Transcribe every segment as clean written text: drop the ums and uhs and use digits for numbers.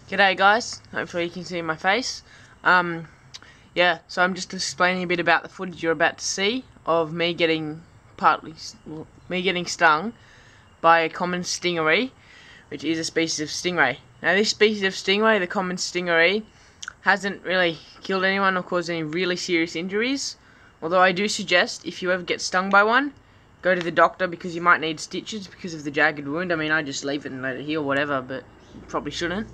G'day guys, hopefully you can see my face. Yeah, so I'm just explaining a bit about the footage you're about to see of me getting stung by a common stingray, which is a species of stingray. Now this species of stingray, the common stingray, hasn't really killed anyone or caused any really serious injuries, although I do suggest if you ever get stung by one, go to the doctor because you might need stitches because of the jagged wound. I mean, I just leave it and let it heal, whatever, but you probably shouldn't.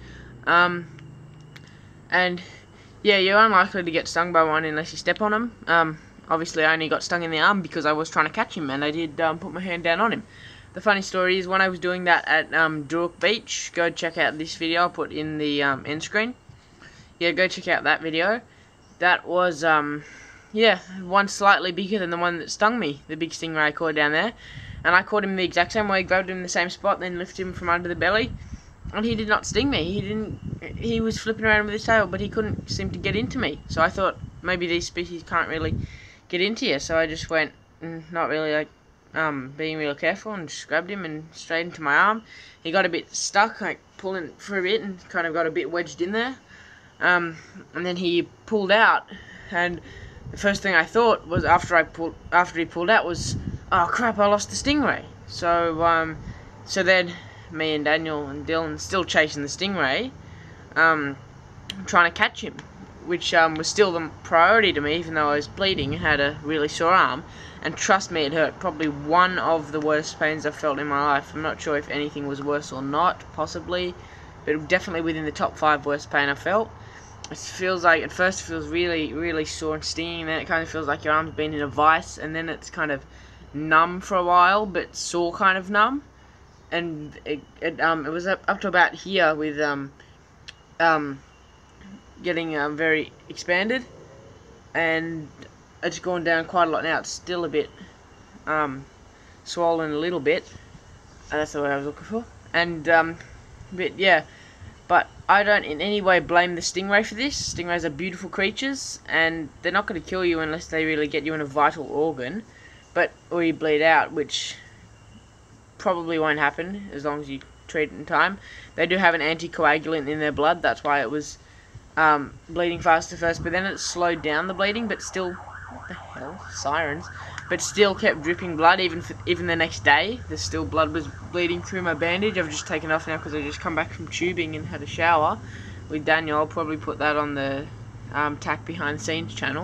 And yeah, you're unlikely to get stung by one unless you step on them. Obviously I only got stung in the arm because I was trying to catch him, and I did put my hand down on him. The funny story is when I was doing that at Durok Beach, go check out this video I'll put in the end screen. Yeah, go check out that video. That was yeah, one slightly bigger than the one that stung me, the big stingray I caught down there. And I caught him the exact same way, grabbed him in the same spot, then lifted him from under the belly. And he did not sting me. He was flipping around with his tail, but he couldn't seem to get into me. So I thought maybe these species can't really get into you. So I just went, not really like being real careful, and just grabbed him and straight into my arm. He got a bit stuck, like pulling for a bit, and kind of got a bit wedged in there. And then he pulled out, and the first thing I thought was after he pulled out was, oh crap, I lost the stingray. So then me and Daniel and Dylan still chasing the stingray, trying to catch him, which was still the priority to me, even though I was bleeding and had a really sore arm. And trust me, it hurt. Probably one of the worst pains I've felt in my life. I'm not sure if anything was worse or not, possibly, but definitely within the top 5 worst pain I felt. It feels like, at first it feels really, really sore and stinging, and then it kind of feels like your arm's been in a vice, and then it's kind of numb for a while, but sore kind of numb. And it was up to about here with getting very expanded, and it's gone down quite a lot now. It's still a bit swollen a little bit. That's the word I was looking for. And but yeah, but I don't in any way blame the stingray for this. Stingrays are beautiful creatures, and they're not going to kill you unless they really get you in a vital organ, or you bleed out, which probably won't happen as long as you treat it in time. They do have an anticoagulant in their blood, that's why it was bleeding faster first, but then it slowed down the bleeding, but still, what the hell, sirens, but still kept dripping blood even the next day. There's still blood was bleeding through my bandage. I've just taken off now because I just come back from tubing and had a shower with Daniel. I'll probably put that on the TAC behind the scenes channel.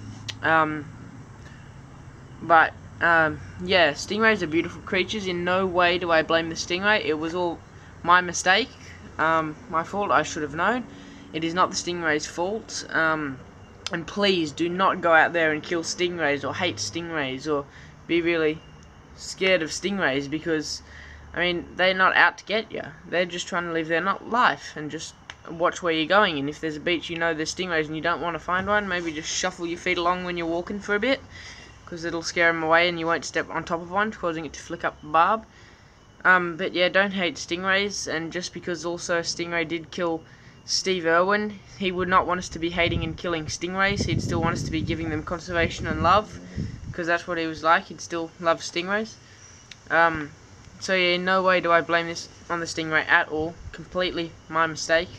Yeah, stingrays are beautiful creatures. In no way do I blame the stingray. It was all my mistake, my fault. I should have known. It is not the stingray's fault. And please do not go out there and kill stingrays or hate stingrays or be really scared of stingrays, because I mean, they're not out to get you. They're just trying to live their life, and just watch where you're going. And if there's a beach you know there's stingrays and you don't want to find one, maybe just shuffle your feet along when you're walking for a bit, because it'll scare them away and you won't step on top of one, causing it to flick up the barb. But yeah, don't hate stingrays. And just because also a stingray did kill Steve Irwin, he would not want us to be hating and killing stingrays. He'd still want us to be giving them conservation and love, because that's what he was like. He'd still love stingrays. So yeah, in no way do I blame this on the stingray at all. Completely my mistake.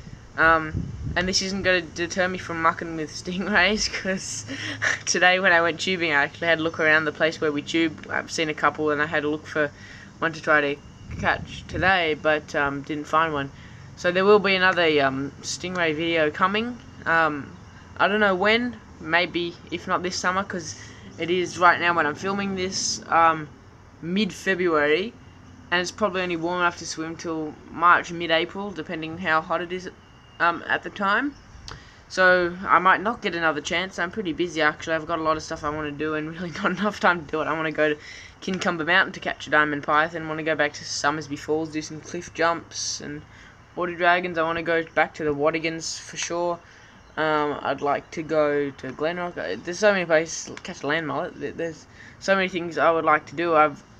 And this isn't going to deter me from mucking with stingrays, because today when I went tubing I actually had a look around the place where we tube. I've seen a couple, and I had a look for one to try to catch today, but didn't find one. So there will be another stingray video coming. I don't know when, maybe if not this summer, because it is right now when I'm filming this mid-February, and it's probably only warm enough to swim till March, mid-April, depending how hot it is at the time. So I might not get another chance. I'm pretty busy actually. I've got a lot of stuff I want to do and really not enough time to do it. I want to go to Kincumber Mountain to catch a diamond python. I want to go back to Summersby Falls, do some cliff jumps and water dragons. I want to go back to the Wadigans for sure. I'd like to go to Glenrock. There's so many places to catch a land mullet. There's so many things I would like to do.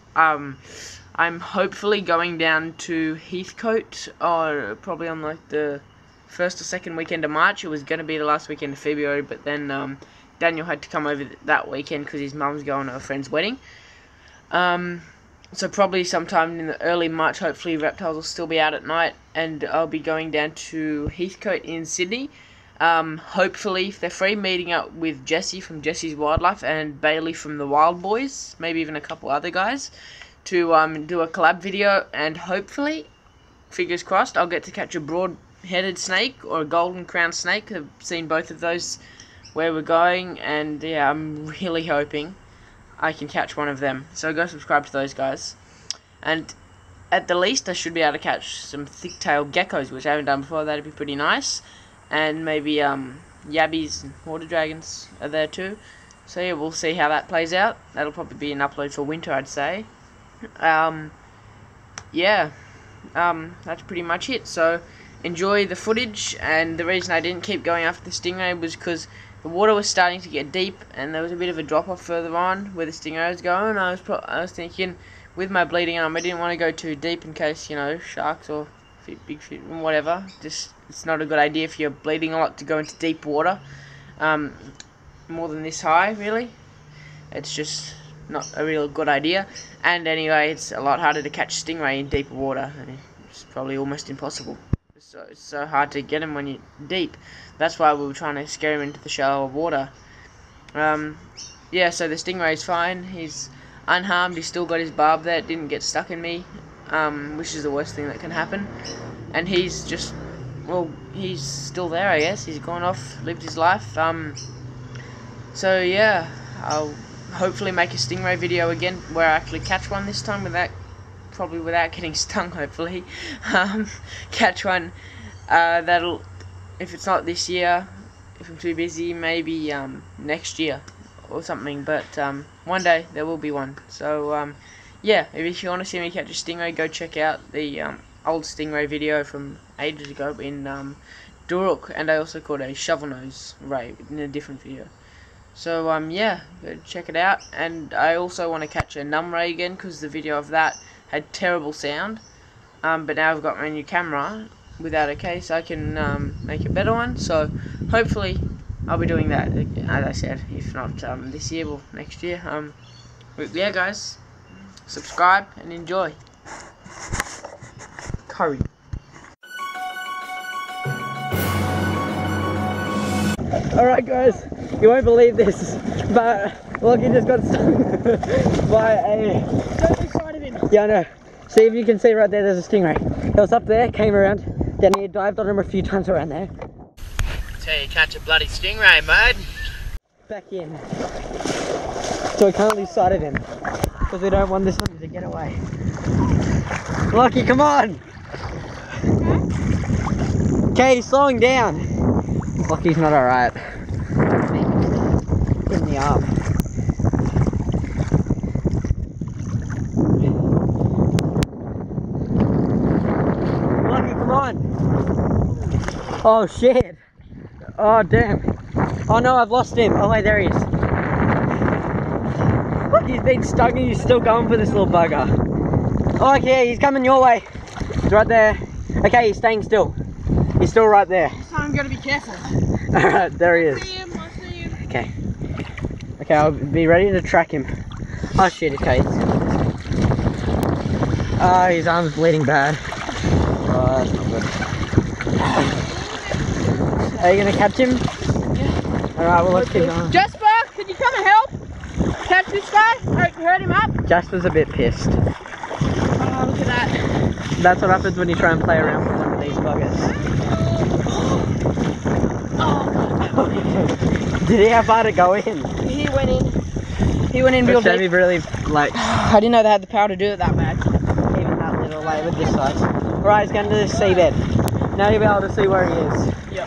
I'm hopefully going down to Heathcote, or probably on like the first or second weekend of March. It was going to be the last weekend of February, but then Daniel had to come over that weekend because his mum's going to a friend's wedding. So probably sometime in the early March, hopefully reptiles will still be out at night, and I'll be going down to Heathcote in Sydney. Hopefully, if they're free, meeting up with Jesse from Jesse's Wildlife and Bailey from the Wild Boys, maybe even a couple other guys, to do a collab video, and hopefully, fingers crossed, I'll get to catch a broad-headed snake or a golden crown snake. I've seen both of those where we're going, and yeah, I'm really hoping I can catch one of them. So go subscribe to those guys. And at the least, I should be able to catch some thick-tailed geckos, which I haven't done before. That'd be pretty nice. And maybe yabbies and water dragons are there too. So yeah, we'll see how that plays out. That'll probably be an upload for winter, I'd say. Yeah, that's pretty much it. So enjoy the footage. And the reason I didn't keep going after the stingray was because the water was starting to get deep, and there was a bit of a drop off further on where the stingray was going. I was thinking, with my bleeding arm, I didn't want to go too deep in case, you know, sharks or big fish, whatever. Just, it's not a good idea if you're bleeding a lot to go into deep water. More than this high, really. It's just not a real good idea. And anyway, it's a lot harder to catch stingray in deeper water. It's probably almost impossible. It's so hard to get him when you're deep. That's why we were trying to scare him into the shallower water. Yeah, so the stingray's fine. He's unharmed. He's still got his barb there. It didn't get stuck in me, which is the worst thing that can happen. And he's just, well, he's still there, I guess. He's gone off, lived his life. So yeah, I'll hopefully make a stingray video again where I actually catch one this time probably without getting stung, hopefully. Catch one. That'll, if it's not this year, if I'm too busy, maybe next year or something. But one day there will be one. So yeah, if you want to see me catch a stingray, go check out the old stingray video from ages ago in Duruk, and I also caught a shovel nose ray in a different video. So yeah, go check it out. And I also want to catch a numb ray again, because the video of that had terrible sound. But now I've got my new camera without a case, I can make a better one. So hopefully I'll be doing that, as I said. If not this year, well, next year. But yeah, guys, subscribe and enjoy. Curry. Alright guys, you won't believe this, but Lockie just got stung by a... Go to the side of him. Yeah, I know. See if you can see right there, there's a stingray. It was up there, came around, then he dived on him a few times around there. That's how you catch a bloody stingray, mate. Back in. So we can't lose sight of him, because we don't want this one to get away. Lockie, come on! Okay, he's slowing down. Lockie's not alright. In the arm. Lockie, come on! Oh shit! Oh damn! Oh no, I've lost him! Oh wait, there he is. Look, he's been stung and he's still going for this little bugger. Oh okay, he's coming your way. He's right there. Okay, he's staying still. He's still right there. This time I'm gonna be careful. Alright, there he is. I see him. Okay. Okay, I'll be ready to track him. Oh shit, okay. Oh, his arm's bleeding bad. Oh, that's not good. Are you gonna catch him? Yeah. Alright, well let's keep going. Jasper, could you come and help? Catch this guy? Hurt him up? Jasper's a bit pissed. Oh, look at that. That's what happens when you try and play around with some of these buggers. Did he have far to go in? He went in. He went in real deep. He really, like... I didn't know they had the power to do it that bad. Even that little, like, with this size. Right, he's going to the seabed. Now you'll be able to see where he is. Yep.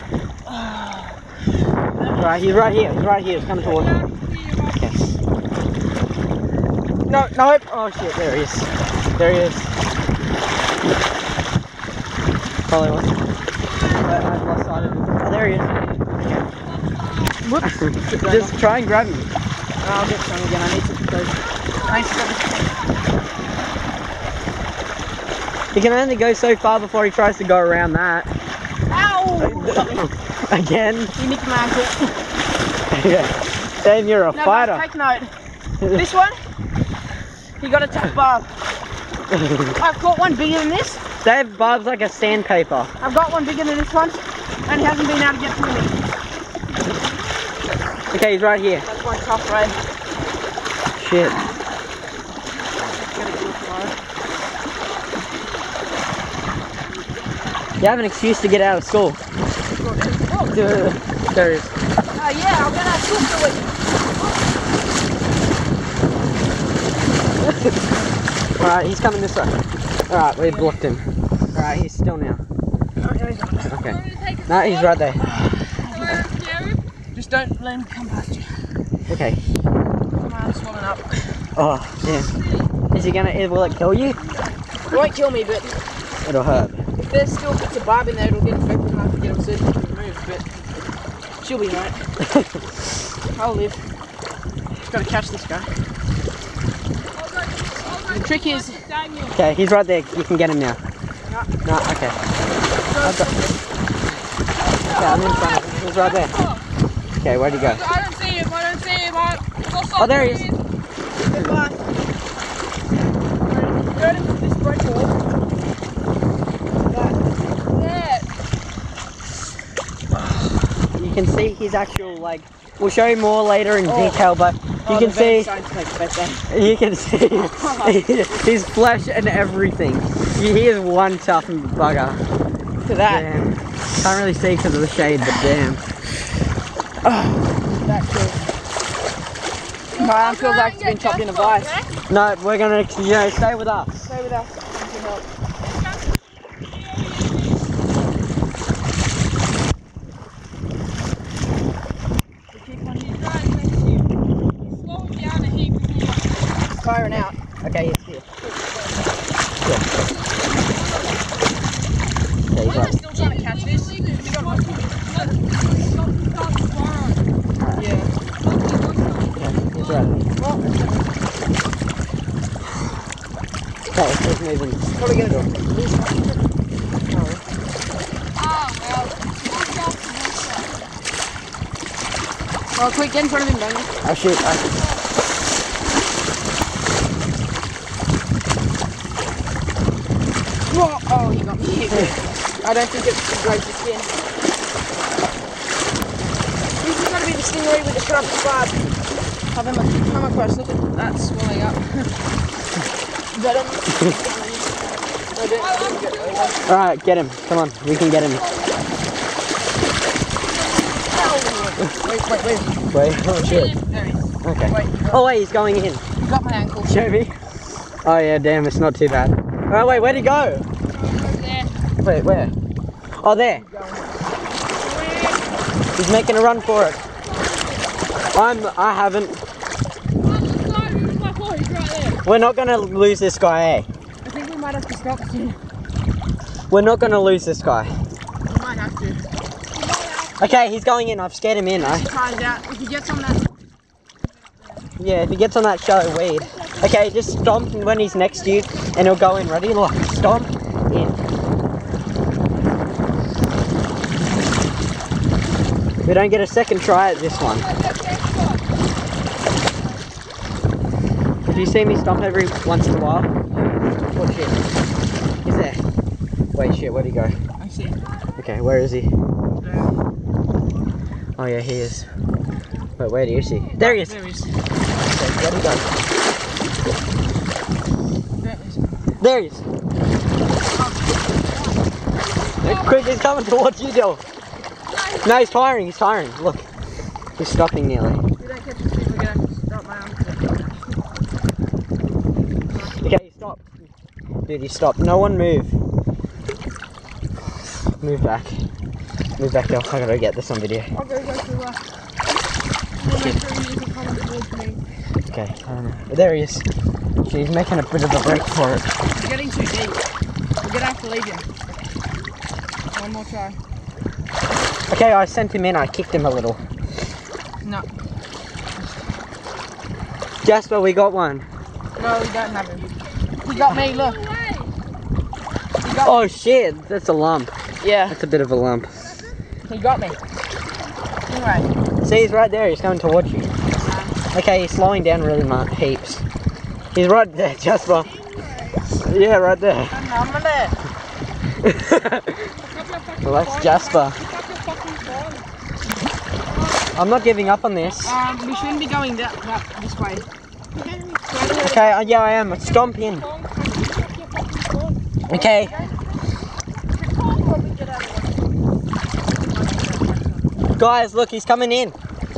Right, he's right here. He's right here. He's coming towards me. Okay. No, nope. Oh shit, there he is. There he is. Probably was. I've lost sight of him. Oh, there he is. Okay. Whoops. Just try and grab him. I'll get some again. I need to put those. He can only go so far before he tries to go around that. Ow! Again? You nicked my ankle. Yeah. Damn, you're a fighter. Guys, take note. This one, he got a tough barb. I've caught one bigger than this. They have barbs like a sandpaper. I've got one bigger than this one, and he hasn't been able to get through me. Okay, he's right here. That's one tough ray. Shit. You have an excuse to get out of school. There it is. Oh yeah, I'm gonna school for a week. Alright, he's coming this way. Alright, we blocked him. Alright, he's still now. Okay. No, he's right there. Just don't let him come past you. Okay. Come on, swollen up. Oh, damn. Is he gonna, will it kill you? It won't kill me, but It'll hurt. if there's still bits of barb in there, it'll get infected and I have to get them surgically removed, but she'll be right. I'll live. Just gotta catch this guy. The trick is... Okay, he's right there. You can get him now. No, okay. Yeah, I'm in front of him. He's right there. Okay, where'd he go? I don't see him, I don't see him. Oh, there he is. Goodbye. Go into this break wall. Yeah. You can see his actual, like, we'll show you more later in detail, but you can see, you can see his flesh and everything. He is one tough bugger. Look at that. Damn. Can't really see because of the shade, but damn. That's good. My arm feels like it's been chopped in a vice. No, we're gonna, you know, stay with us. Stay with us. You can help. Firing out. Okay, it's here. Yeah. Okay, he's right. Still trying to catch this. Yeah. He's right. Okay, he's moving. What are we gonna do? Oh, quick, get in front of him, Daniel. Oh shoot. Oh, he got me. I don't think it breaks the skin. This is going to be the stingray with the sharp barb. Have him come across. Look at that swelling up. Got him. Alright, get him. Come on, we can get him. Wait. Wait, oh shit. There he is. Okay. Wait. Oh wait, he's going in. He got my ankle. Show me. Oh yeah, damn, it's not too bad. Alright, wait, where'd he go? Wait, where? Oh, there. He's making a run for it. I haven't. We're not gonna lose this guy, eh? I think we might have to stop soon. We're not gonna lose this guy. We might have to. Okay, he's going in. I've scared him in, eh? Tries out. If he gets on that. Yeah, if he gets on that shallow weed. Okay, just stomp when he's next to you and he'll go in. Ready? Look, stomp in. We don't get a second try at this one. Do you see me stomp every once in a while? Oh shit. He's there. Wait, shit, where'd he go? I see. Okay, where is he? Oh yeah, he is. Wait, where do you see? There he is! There he is. Okay, where'd he go? There he is! Quick, he's coming towards you, Dill! No, he's firing, Look, he's stopping nearly. If we don't catch him, we're going to stop my arm. Okay, he stopped. Dude, he stopped. No one move. Move back. Move back, Dill. I gotta get this on video. I'll go to make sure he doesn't come towards me. Okay, I don't know. There he is. He's making a bit of a break for it. We're getting too deep. We're going to have to leave him. One more try. Okay, I sent him in. I kicked him a little. No. Jasper, we got one. No, we don't have him. He got me, look. Oh shit, that's a lump. Yeah, That's a bit of a lump. he got me. Anyway. See, he's right there. He's coming towards you. Okay, he's slowing down really much, heaps. He's right there, Jasper. Yeah, right there. Well, that's Jasper. I'm not giving up on this. We shouldn't be going this way. Okay, yeah, I am. Stomp in. Okay. Guys, look, he's coming in.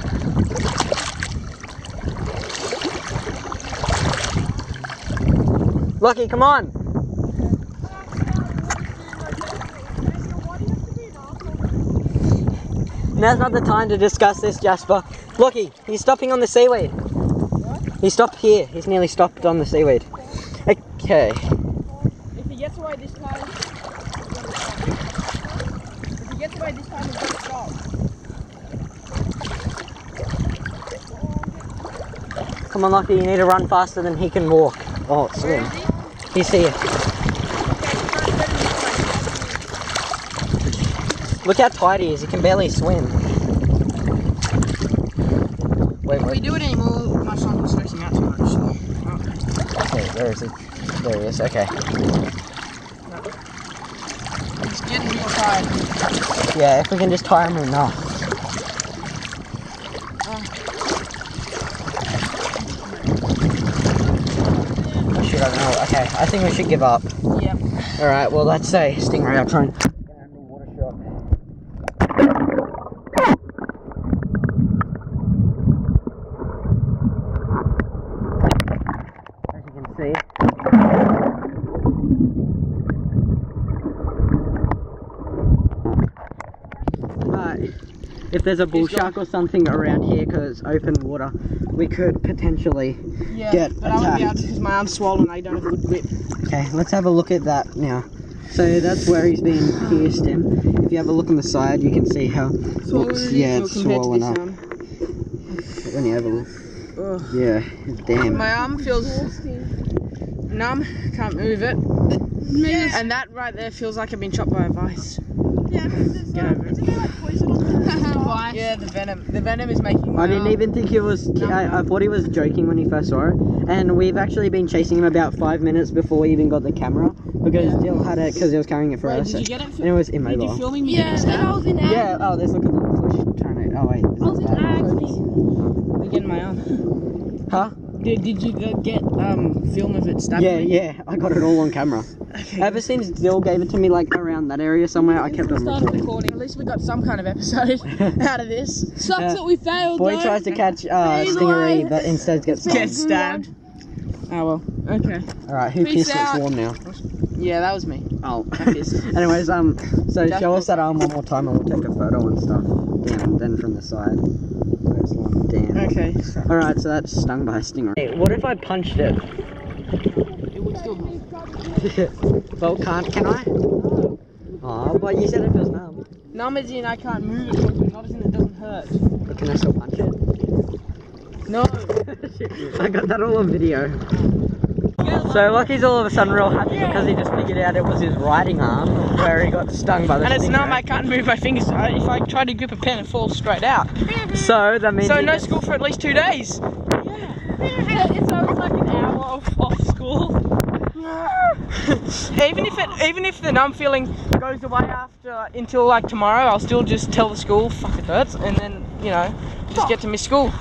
Lucky, come on. Now's not the time to discuss this, Jasper. Lucky, he's stopping on the seaweed. He stopped here. He's nearly stopped on the seaweed. Okay. If he gets away this time, he's going to stop. Come on, Lucky, you need to run faster than he can walk. Oh, swim. He's here. Look how tight he is, he can barely swim. Wait, If we do it anymore, my son will stress him out too much. So. Okay, where is he? There he is, okay. He's getting real tired. Yeah, if we can just tire him enough. I don't know. Okay, I think we should give up. Yep. Alright, well, let's say Stingray, I'll try and... As you can see. If there's a bull shark or something around here, because open water, we could potentially get but I won't be able attacked. to because my arm's swollen. I don't have a good grip. Okay, let's have a look at that now. So that's where he's been pierced in. If you have a look on the side, you can see how it's swollen up. When you have a look. Ugh. Yeah, damn. My arm feels numb. Can't move it. And that right there feels like I've been chopped by a vice. Yeah, because Get over it. isn't there like poison on the vice? Yeah, the venom. The venom is making my I didn't arm even think he was... I thought he was joking when he first saw it. And we've actually been chasing him about 5 minutes before we even got the camera. Because Dill had it, because he was carrying it for Wait, us. did you get it? And it was immobile. Did you filming me? Yeah, and I was in agony. Yeah, oh, there's look at the flash trying to... Oh, wait. I was in agony. Again, my arm. Huh? Did you get film of it stabbing me? Yeah, I got it all on camera. Okay. Ever since Dill gave it to me, like, around that area somewhere, I kept on recording. At least we got some kind of episode out of this. Sucks that we failed. Boy though. tries to catch Stingeray, but instead gets Get stabbed. stabbed. Oh well. Okay. Alright, who Peace pissed? It's out. warm now. Yeah, that was me. Oh. I pissed. Anyways, so show us that arm one more time and we'll take a photo and stuff. Damn, then from the side. Where's the one? Damn. Okay. Alright, so that's stung by a stingray. Hey, what if I punched it? It would still hurt. Well, can I? Oh, but you said it feels numb. Numb as in I can't move it, not as in it doesn't hurt. But can I still punch it? No. I got that all on video. So Lucky's all of a sudden real happy because he just figured out it was his riding arm where he got stung by the And it's stingray. numb, I can't move my fingers. If I try to grip a pen, it falls straight out. So that means So no school for at least 2 days. It's always like an hour off school. even if the numb feeling goes away until like tomorrow, I'll still just tell the school, fuck it hurts, and then, you know, just get to miss school.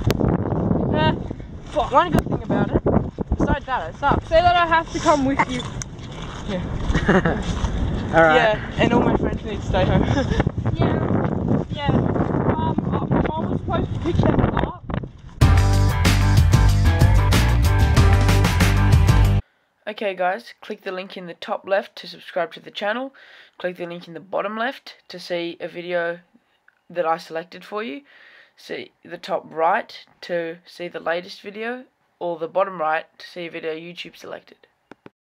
One good thing about it, besides that, it sucks. Say that I have to come with you. Yeah. Alright. Yeah, and all my friends need to stay home. Yeah. Mom was supposed to pick them up. Okay guys, click the link in the top left to subscribe to the channel. Click the link in the bottom left to see a video that I selected for you. See the top right to see the latest video, or the bottom right to see a video YouTube selected.